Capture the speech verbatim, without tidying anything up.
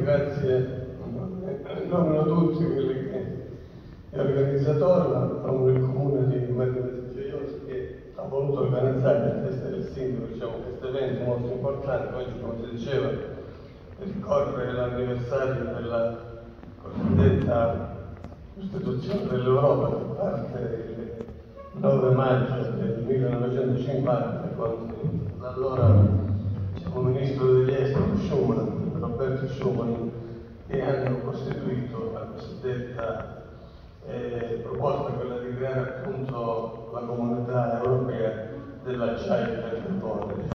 grazie, nomino tutti quelli che gli organizzatori, ma nomino il comune di Margherita Gioiosa che ha voluto organizzare il testa del sindaco, diciamo, questo evento molto importante. Oggi, come si diceva, ricorre l'anniversario della cosiddetta Costituzione dell'Europa, che parte il nove maggio del millenovecentocinquanta, quando l'allora diciamo, ministro degli esteri Schuman, Roberto Schuman, che hanno costituito la cosiddetta eh, proposta, quella di creare appunto la comunità europea dell'acciaio e del carbone.